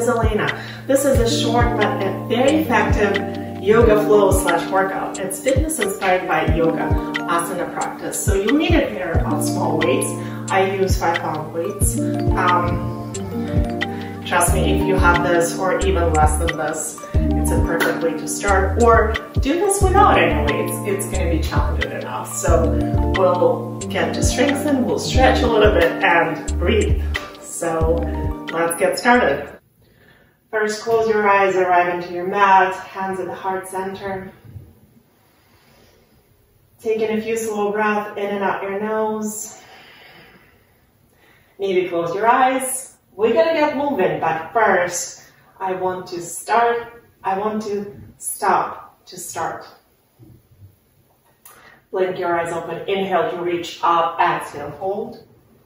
Elena. This is a short but very effective yoga flow / workout. It's fitness inspired by yoga asana practice. So you'll need a pair of small weights. I use 5-pound weights. Trust me, if you have this or even less than this, it's a perfect way to start. Or do this without any weights. It's going to be challenging enough. So we'll get to strengthen, we'll stretch a little bit and breathe. So let's get started. First, close your eyes, arrive into your mat, hands at the heart center. Taking a few slow breaths in and out your nose. Maybe close your eyes. We're gonna get moving, but first, I want to stop to start. Blink your eyes open. Inhale to reach up, exhale, hold.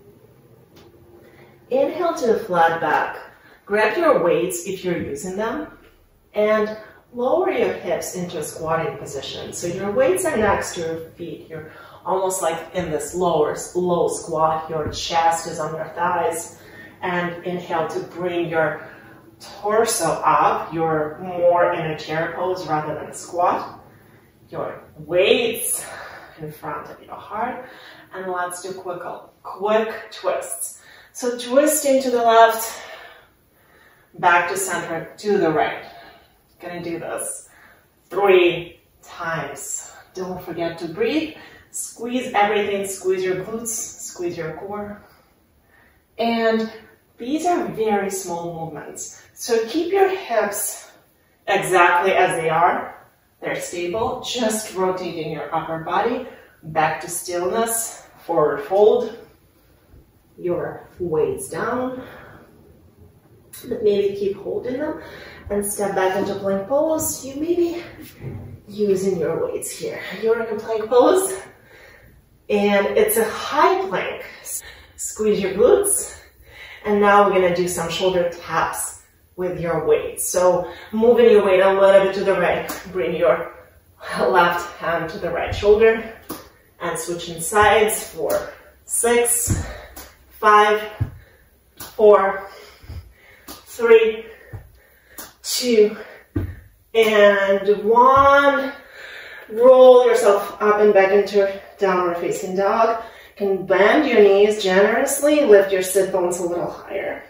Inhale to the flat back. Grab your weights if you're using them and lower your hips into a squatting position. So your weights are next to your feet. You're almost like in this low squat. Your chest is on your thighs. And inhale to bring your torso up. You're more in a chair pose rather than a squat. Your weights in front of your heart. And let's do quick twists. So twisting to the left, back to center, to the right. Gonna do this 3 times. Don't forget to breathe. Squeeze everything, squeeze your glutes, squeeze your core. And these are very small movements. So keep your hips exactly as they are. They're stable. Just rotating your upper body back to stillness. Forward fold. Your weights down. But maybe keep holding them and step back into plank pose. You may be using your weights here. You're in a plank pose and it's a high plank. Squeeze your glutes. And now we're gonna do some shoulder taps with your weight. So moving your weight a little bit to the right. Bring your left hand to the right shoulder and switching sides for 6, 5, 4, 3, 2, and 1. Roll yourself up and back into downward facing dog. You can bend your knees generously, lift your sit bones a little higher.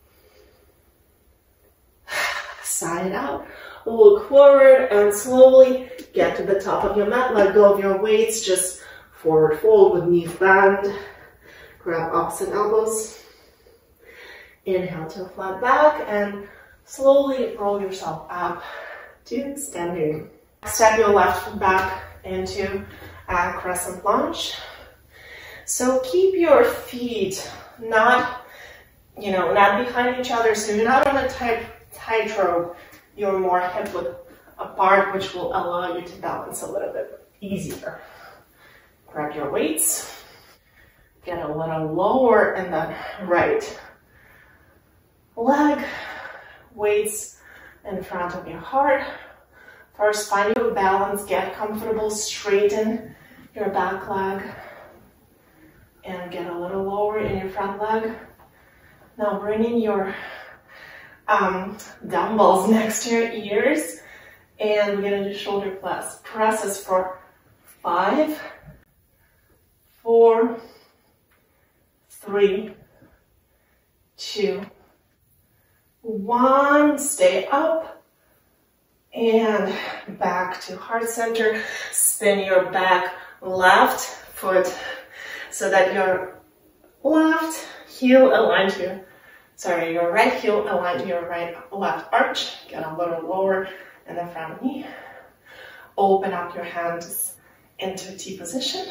Sigh it out. Look forward and slowly get to the top of your mat. Let go of your weights. Just forward fold with knees bend. Grab opposite elbows. Inhale to a flat back and slowly roll yourself up to standing. Step your left foot back into a crescent lunge. So keep your feet not behind each other. So you're not on a tightrope. You're more hip width apart, which will allow you to balance a little bit easier. Grab your weights. Get a little lower in the right leg. Weights in front of your heart. First, find your balance. Get comfortable. Straighten your back leg. And get a little lower in your front leg. Now bringing your dumbbells next to your ears. And we're going to do shoulder presses for 5, 4, 3, 2, 1. Stay up. And back to heart center. Spin your back left foot so that your left heel aligned to your right heel aligned to your left arch. Get a little lower in the front knee. Open up your hands into T position.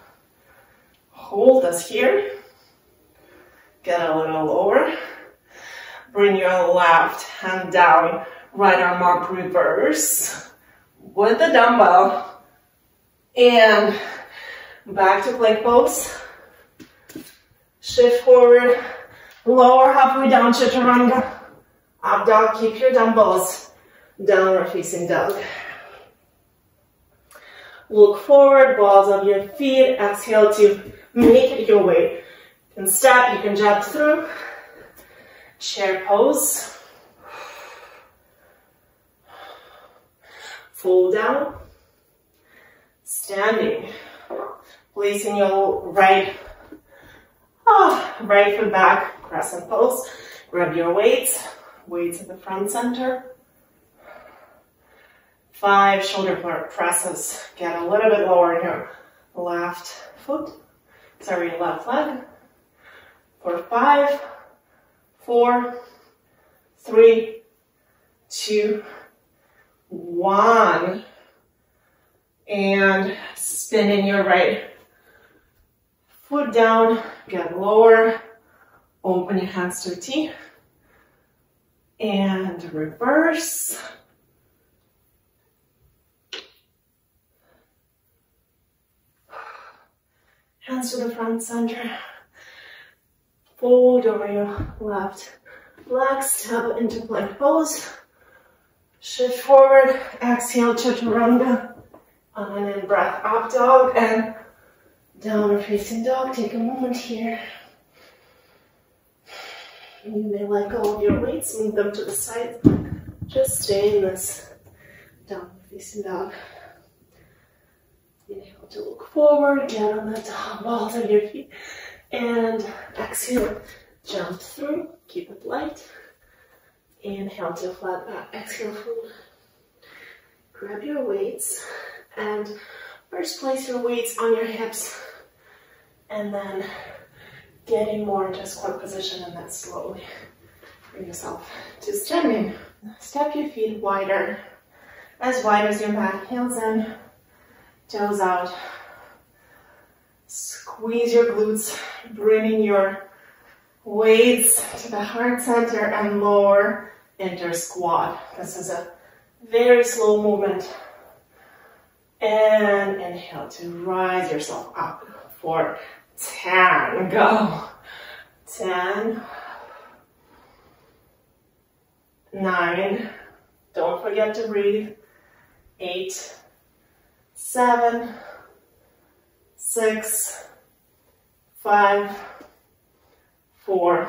Hold us here. Get a little lower. Bring your left hand down. Right arm up, reverse with the dumbbell. And back to plank pose. Shift forward. Lower halfway down, chaturanga. Up dog, keep your dumbbells. Downward facing dog. Look forward, balls of your feet. Exhale to make it your way. You can step, you can jump through. Chair pose. fold down, standing, placing your right foot back, crescent pose. Grab your weights at the front center. 5 shoulder presses. Get a little bit lower in your left leg. For 5, 4, 3, 2, 1. And spinning your right foot down, get lower, open your hands to a T, and reverse. Hands to the front center. Fold over your left leg, step into plank pose. Shift forward, exhale, chaturanga. On an in-breath, up dog and downward facing dog. Take a moment here. You may let go of your weights, move them to the side. Just stay in this downward facing dog. Inhale to look forward, get on the top balls of your feet, and exhale, jump through, keep it light. Inhale to flat back, exhale, fold. Grab your weights, and first place your weights on your hips, and then getting more into squat position, and then slowly bring yourself to standing. Step your feet wider, as wide as your mat, heels in, toes out. Squeeze your glutes, bringing your weights to the heart center and lower into squat. This is a very slow movement. And inhale to rise yourself up for 10. Go. 10. 9. Don't forget to breathe. 8. 7. 6. 5. 4.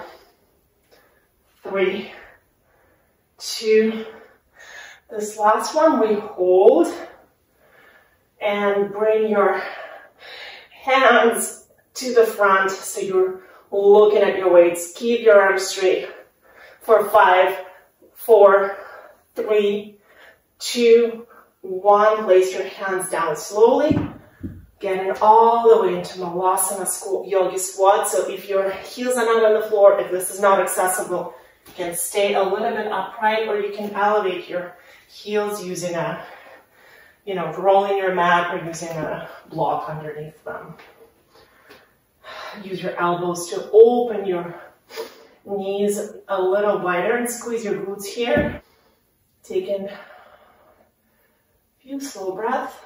3. 2. This last one we hold and bring your hands to the front so you're looking at your weights. Keep your arms straight for 5, 4, 3, 2, 1. Place your hands down slowly, getting all the way into Malasana Yogi Squat. So if your heels are not on the floor, if this is not accessible, you can stay a little bit upright, or you can elevate your heels using a, rolling your mat or using a block underneath them. Use your elbows to open your knees a little wider and squeeze your glutes here. Take in a few slow breaths.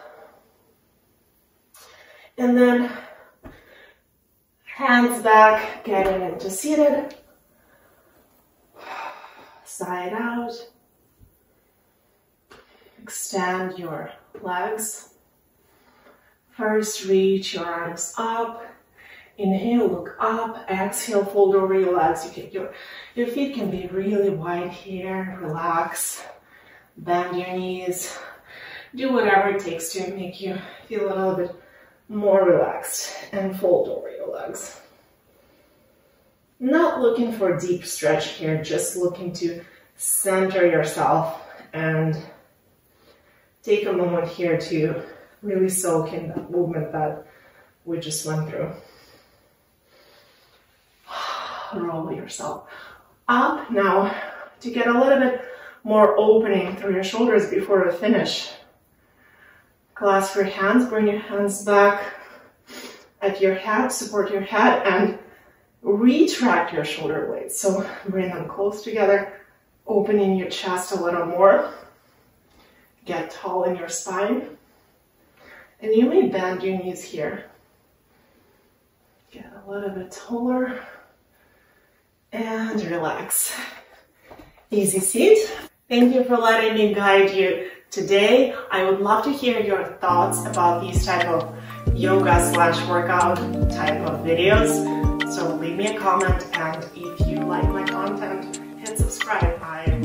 And then hands back, getting into seated. Side out. Extend your legs. First, reach your arms up. Inhale, look up. Exhale, fold over your legs. Your feet can be really wide here. Relax. Bend your knees. Do whatever it takes to make you feel a little bit more relaxed, and fold over your legs. Not looking for a deep stretch here, just looking to center yourself and take a moment here to really soak in that movement that we just went through. Roll yourself up. Now, to get a little bit more opening through your shoulders before we finish, clasp your hands, bring your hands back at your head, support your head, and retract your shoulder blades. So bring them close together, opening your chest a little more. Get tall in your spine. And you may bend your knees here. Get a little bit taller. And relax. Easy seat. Thank you for letting me guide you today. I would love to hear your thoughts about these type of yoga/workout type of videos. So leave me a comment, and if you like my content, hit subscribe.